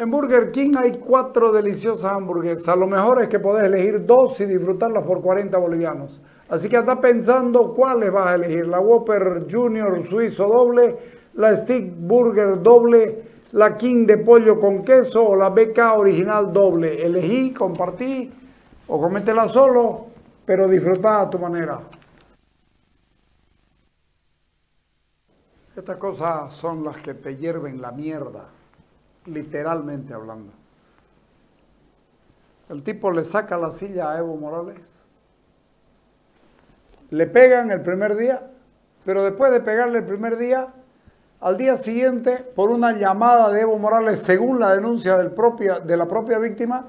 En Burger King hay 4 deliciosas hamburguesas. Lo mejor es que podés elegir 2 y disfrutarlas por 40 bolivianos. Así que anda pensando cuáles vas a elegir. La Whopper Junior Suizo doble, la Stick Burger doble, la King de pollo con queso o la BK original doble. Elegí, compartí o cométela solo, pero disfrutá a tu manera. Estas cosas son las que te hierven la mierda, literalmente hablando. El tipo le saca la silla a Evo Morales, le pegan el primer día, pero después de pegarle el primer día, al día siguiente, por una llamada de Evo Morales, según la denuncia de la propia víctima,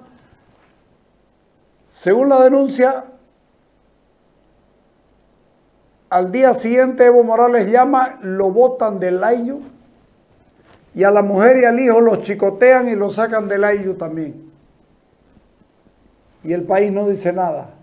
según la denuncia, al día siguiente Evo Morales llama, lo botan del AIU y a la mujer y al hijo los chicotean y los sacan del AIU también. Y el país no dice nada.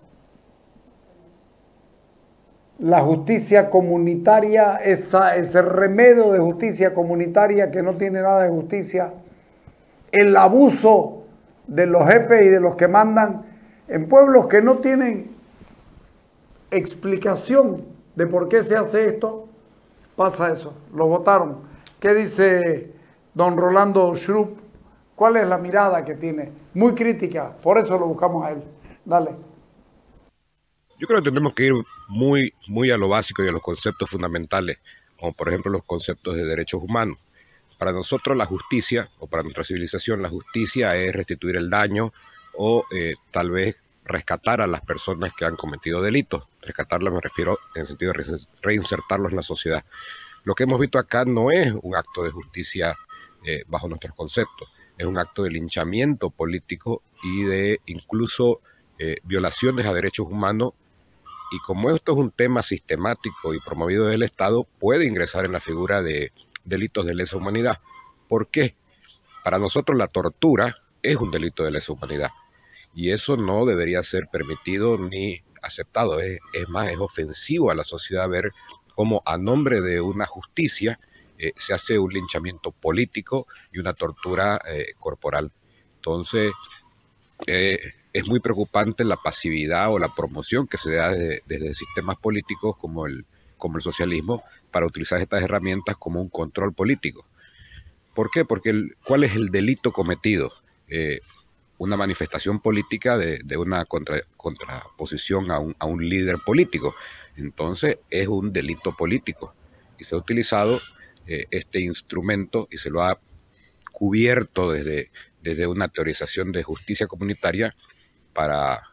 La justicia comunitaria, ese remedio de justicia comunitaria que no tiene nada de justicia, el abuso de los jefes y de los que mandan en pueblos que no tienen explicación de por qué se hace esto, pasa eso, lo votaron. ¿Qué dice don Rolando Schrupp? ¿Cuál es la mirada que tiene? Muy crítica, por eso lo buscamos a él. Dale. Yo creo que tenemos que ir muy a lo básico y a los conceptos fundamentales, como por ejemplo los conceptos de derechos humanos. Para nosotros la justicia, o para nuestra civilización, la justicia es restituir el daño o tal vez rescatar a las personas que han cometido delitos. Rescatarlas me refiero en el sentido de reinsertarlos en la sociedad. Lo que hemos visto acá no es un acto de justicia bajo nuestros conceptos, es un acto de linchamiento político y de incluso violaciones a derechos humanos. Y como esto es un tema sistemático y promovido del Estado, puede ingresar en la figura de delitos de lesa humanidad. ¿Por qué? Para nosotros la tortura es un delito de lesa humanidad y eso no debería ser permitido ni aceptado. Es más, es ofensivo a la sociedad ver cómo a nombre de una justicia se hace un linchamiento político y una tortura corporal. Entonces, es muy preocupante la pasividad o la promoción que se da desde sistemas políticos como el socialismo para utilizar estas herramientas como un control político. ¿Por qué? Porque ¿cuál es el delito cometido? Una manifestación política de una contraposición a un líder político. Entonces es un delito político y se ha utilizado este instrumento y se lo ha cubierto desde una teorización de justicia comunitaria para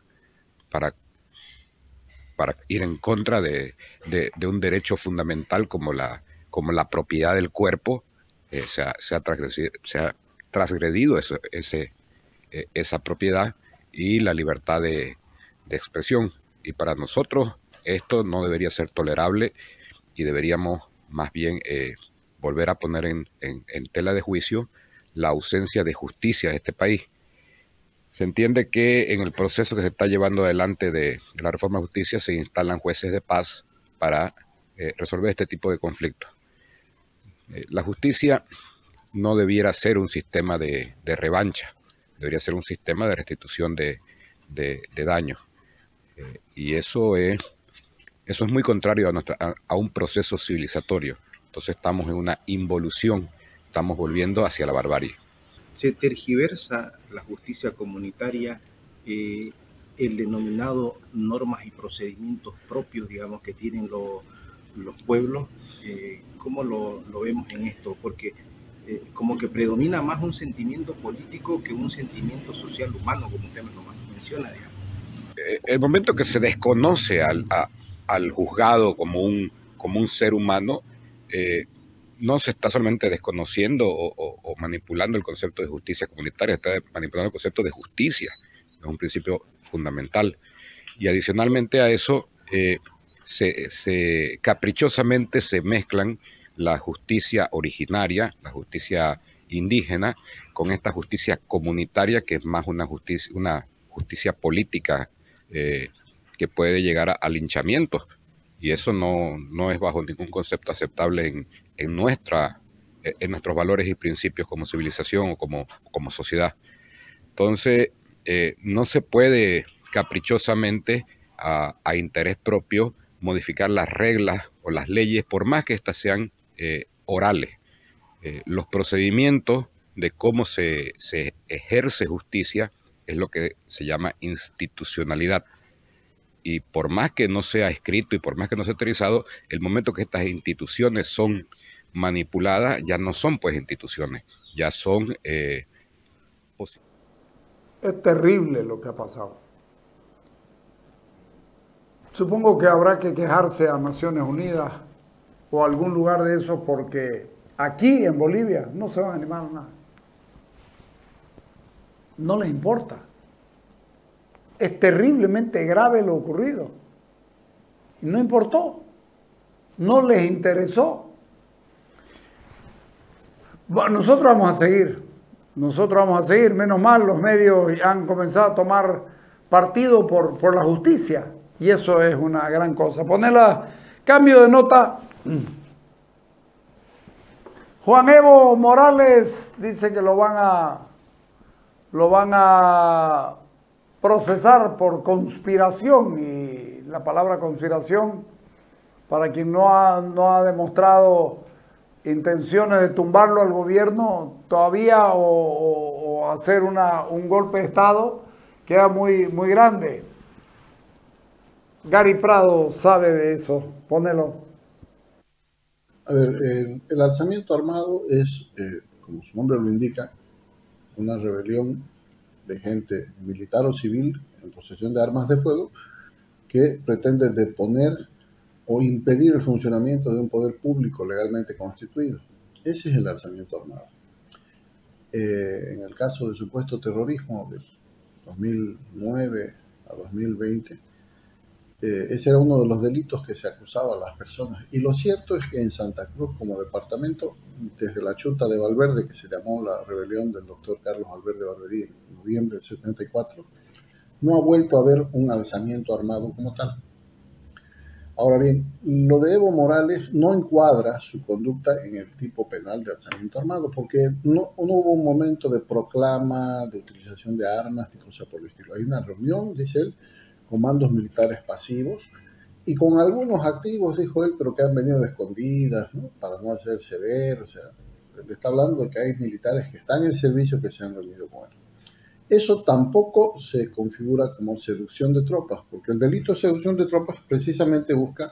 ir en contra de un derecho fundamental como la propiedad del cuerpo. Se ha transgredido esa propiedad y la libertad de expresión. Y para nosotros esto no debería ser tolerable y deberíamos más bien volver a poner en tela de juicio la ausencia de justicia de este país. Se entiende que en el proceso que se está llevando adelante de la reforma de justicia se instalan jueces de paz para resolver este tipo de conflictos. La justicia no debiera ser un sistema de revancha, debería ser un sistema de restitución de daños. Y eso es muy contrario a un proceso civilizatorio. Entonces estamos en una involución, estamos volviendo hacia la barbarie. Se tergiversa la justicia comunitaria, el denominado normas y procedimientos propios, digamos, que tienen los pueblos. ¿Cómo lo vemos en esto? Porque como que predomina más un sentimiento político que un sentimiento social humano, como usted lo menciona, digamos. El momento que se desconoce al juzgado como un ser humano, no se está solamente desconociendo o manipulando el concepto de justicia comunitaria, está manipulando el concepto de justicia, es un principio fundamental. Y adicionalmente a eso, caprichosamente se mezclan la justicia originaria, la justicia indígena, con esta justicia comunitaria que es más una justicia política que puede llegar a linchamientos. Y eso no es bajo ningún concepto aceptable en nuestra en nuestros valores y principios como civilización o como sociedad. Entonces, no se puede caprichosamente a interés propio modificar las reglas o las leyes, por más que éstas sean orales. Los procedimientos de cómo se ejerce justicia es lo que se llama institucionalidad. Y por más que no sea escrito y por más que no sea autorizado, el momento que estas instituciones son manipuladas, ya no son pues instituciones, ya son... Es terrible lo que ha pasado. Supongo que habrá que quejarse a Naciones Unidas o a algún lugar de esos porque aquí en Bolivia no se van a animar a nada. No les importa. Es terriblemente grave lo ocurrido. Y no importó. No les interesó. Bueno, nosotros vamos a seguir. Nosotros vamos a seguir. Menos mal, los medios han comenzado a tomar partido por la justicia. Y eso es una gran cosa. Ponerla, cambio de nota. Juan Evo Morales dice que lo van a procesar por conspiración, y la palabra conspiración, para quien no ha demostrado intenciones de tumbarlo al gobierno todavía o hacer un golpe de Estado, queda muy grande. Gary Prado sabe de eso, ponelo. A ver, el alzamiento armado es, como su nombre lo indica, una rebelión de gente militar o civil en posesión de armas de fuego que pretende deponer o impedir el funcionamiento de un poder público legalmente constituido. Ese es el alzamiento armado. En el caso de supuesto terrorismo de 2009 a 2020, ese era uno de los delitos que se acusaba a las personas. Y lo cierto es que en Santa Cruz, como departamento, desde la Chunta de Valverde, que se llamó la rebelión del doctor Carlos Valverde Barberí en noviembre del 74, no ha vuelto a haber un alzamiento armado como tal. Ahora bien, lo de Evo Morales no encuadra su conducta en el tipo penal de alzamiento armado, porque no hubo un momento de proclama, de utilización de armas, ni cosa por el estilo. Hay una reunión, dice él, comandos militares pasivos, y con algunos activos, dijo él, pero que han venido de escondidas, ¿no? Para no hacerse ver. O sea, le está hablando de que hay militares que están en servicio que se han reunido con él. Eso tampoco se configura como seducción de tropas, porque el delito de seducción de tropas precisamente busca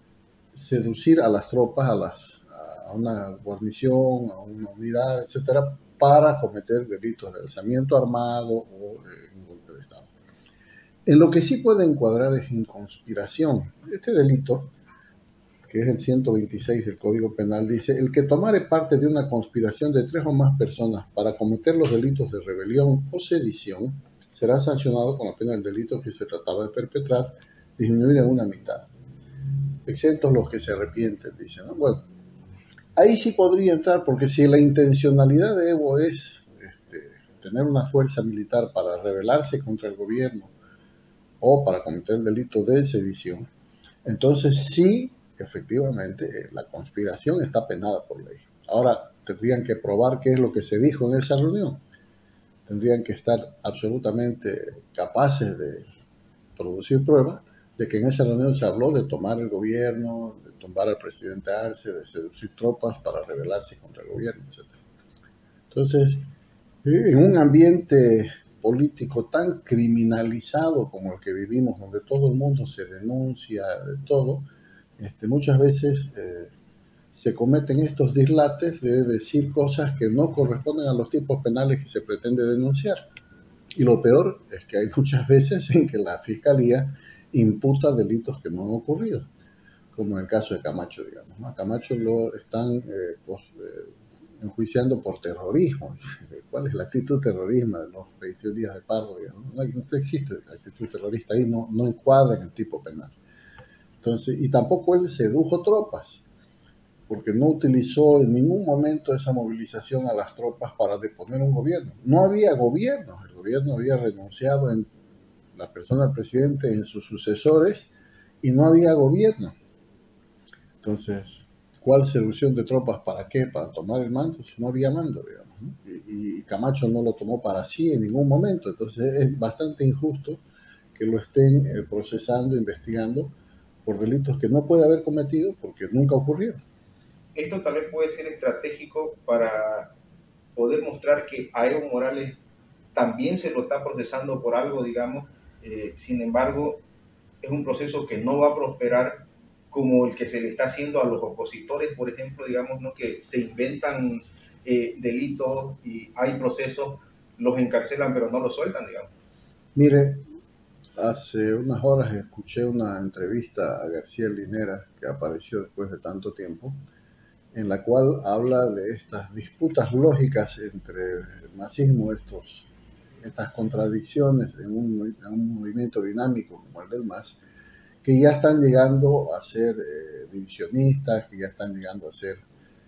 seducir a las tropas, a una guarnición, a una unidad, etcétera, para cometer delitos de alzamiento armado o un golpe de Estado. En lo que sí puede encuadrar es en conspiración. Este delito, que es el 126 del Código Penal, dice: el que tomare parte de una conspiración de 3 o más personas para cometer los delitos de rebelión o sedición, será sancionado con la pena del delito que se trataba de perpetrar, disminuida en una mitad. Exentos los que se arrepienten, dice, ¿no? Bueno, ahí sí podría entrar, porque si la intencionalidad de Evo es tener una fuerza militar para rebelarse contra el gobierno o para cometer el delito de sedición, entonces sí, efectivamente, la conspiración está penada por ley. Ahora, tendrían que probar qué es lo que se dijo en esa reunión. Tendrían que estar absolutamente capaces de producir pruebas de que en esa reunión se habló de tomar el gobierno, de tumbar al presidente Arce, de seducir tropas para rebelarse contra el gobierno, etc. Entonces, en un ambiente político tan criminalizado como el que vivimos, donde todo el mundo se denuncia de todo, muchas veces se cometen estos dislates de decir cosas que no corresponden a los tipos penales que se pretende denunciar. Y lo peor es que hay muchas veces en que la Fiscalía imputa delitos que no han ocurrido, como en el caso de Camacho, digamos, ¿no? A Camacho lo están enjuiciando por terrorismo. ¿Cuál es la actitud terrorista de los 21 días de paro? Digamos? No existe la actitud terrorista ahí, no encuadra en el tipo penal. Entonces, y tampoco él sedujo tropas, porque no utilizó en ningún momento esa movilización a las tropas para deponer un gobierno. No había gobierno, el gobierno había renunciado en la persona del presidente, en sus sucesores, y no había gobierno. Entonces, ¿Cuál seducción de tropas? ¿Para qué? Para tomar el mando, si no había mando, digamos, ¿no? Y Camacho no lo tomó para sí en ningún momento, entonces es bastante injusto que lo estén procesando, investigando por delitos que no puede haber cometido porque nunca ocurrieron. Esto tal vez puede ser estratégico para poder mostrar que a Evo Morales también se lo está procesando por algo, digamos, sin embargo, es un proceso que no va a prosperar como el que se le está haciendo a los opositores, por ejemplo, digamos, ¿no? Que se inventan delitos y hay procesos, los encarcelan pero no los sueltan, digamos. Mire, hace unas horas escuché una entrevista a García Linera que apareció después de tanto tiempo, en la cual habla de estas disputas lógicas entre el masismo, estas contradicciones en un movimiento dinámico como el del MAS, que ya están llegando a ser divisionistas, que ya están llegando a ser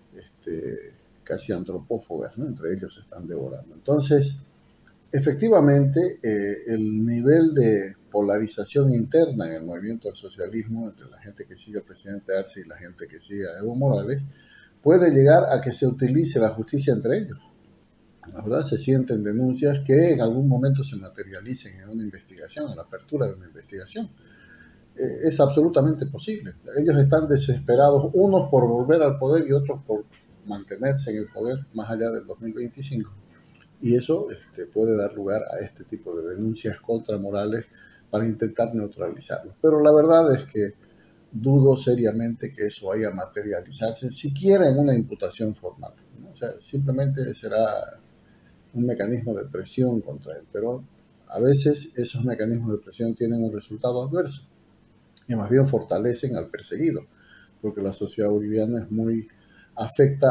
casi antropófagas, ¿no? Entre ellos se están devorando. Entonces, efectivamente, el nivel de polarización interna en el movimiento del socialismo entre la gente que sigue al presidente Arce y la gente que sigue a Evo Morales puede llegar a que se utilice la justicia entre ellos. La verdad, se sienten denuncias que en algún momento se materialicen en una investigación, en la apertura de una investigación. Es absolutamente posible. Ellos están desesperados, unos por volver al poder y otros por mantenerse en el poder más allá del 2025. Y eso puede dar lugar a este tipo de denuncias contra Morales para intentar neutralizarlo. Pero la verdad es que dudo seriamente que eso vaya a materializarse, siquiera en una imputación formal, ¿no? O sea, simplemente será un mecanismo de presión contra él. Pero a veces esos mecanismos de presión tienen un resultado adverso y más bien fortalecen al perseguido, porque la sociedad boliviana es muy afecta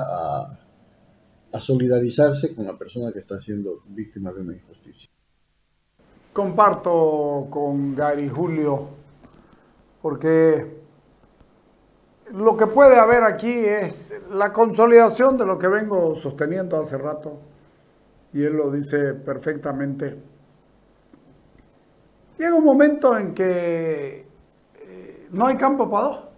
a solidarizarse con la persona que está siendo víctima de una injusticia. Comparto con Gary Julio, porque lo que puede haber aquí es la consolidación de lo que vengo sosteniendo hace rato, y él lo dice perfectamente. Llega un momento en que no hay campo para dos.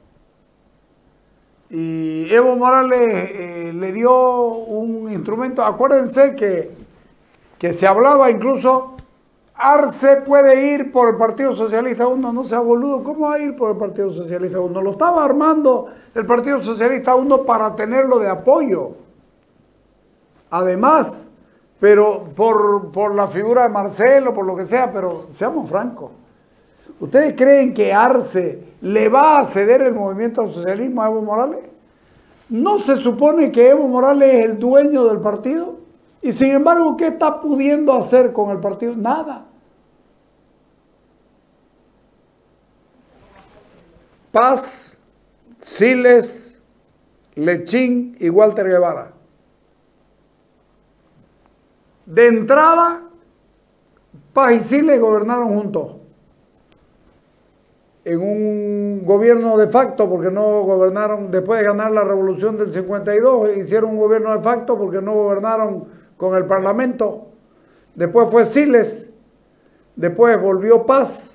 Y Evo Morales le dio un instrumento. Acuérdense que se hablaba incluso, Arce puede ir por el Partido Socialista 1, no sea boludo, ¿cómo va a ir por el Partido Socialista 1? Lo estaba armando el Partido Socialista 1 para tenerlo de apoyo. Además, pero por la figura de Marcelo, por lo que sea, pero seamos francos. ¿Ustedes creen que Arce le va a ceder el movimiento al socialismo a Evo Morales? ¿No se supone que Evo Morales es el dueño del partido? Y sin embargo, ¿qué está pudiendo hacer con el partido? Nada. Paz, Siles, Lechín y Walter Guevara. De entrada, Paz y Siles gobernaron juntos. En un gobierno de facto, porque no gobernaron, después de ganar la revolución del 52, hicieron un gobierno de facto porque no gobernaron con el parlamento. Después fue Siles, después volvió Paz,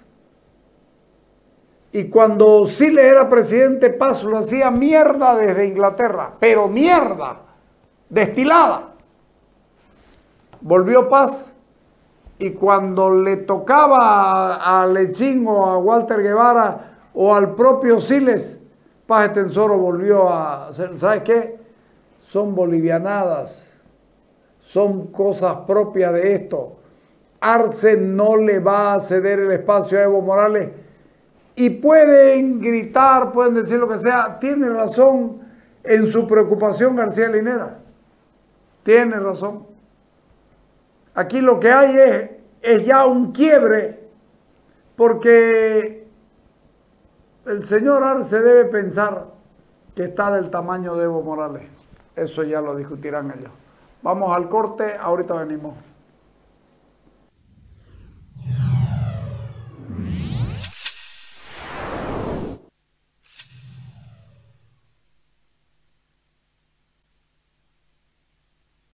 y cuando Siles era presidente, Paz lo hacía mierda desde Inglaterra, pero mierda, destilada. Volvió Paz, y cuando le tocaba a Lechín o a Walter Guevara o al propio Siles, Paz Estenssoro volvió a hacer, ¿sabes qué? Son bolivianadas, son cosas propias de esto. Arce no le va a ceder el espacio a Evo Morales, y pueden gritar, pueden decir lo que sea. Tiene razón en su preocupación García Linera, tiene razón. Aquí lo que hay es ya un quiebre, porque el señor Arce debe pensar que está del tamaño de Evo Morales. Eso ya lo discutirán ellos. Vamos al corte, ahorita venimos.